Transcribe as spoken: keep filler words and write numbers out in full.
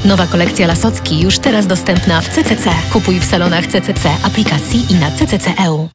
Nowa kolekcja Lasocki już teraz dostępna w C C C. Kupuj w salonach C C C, aplikacji i na C C C kropka E U.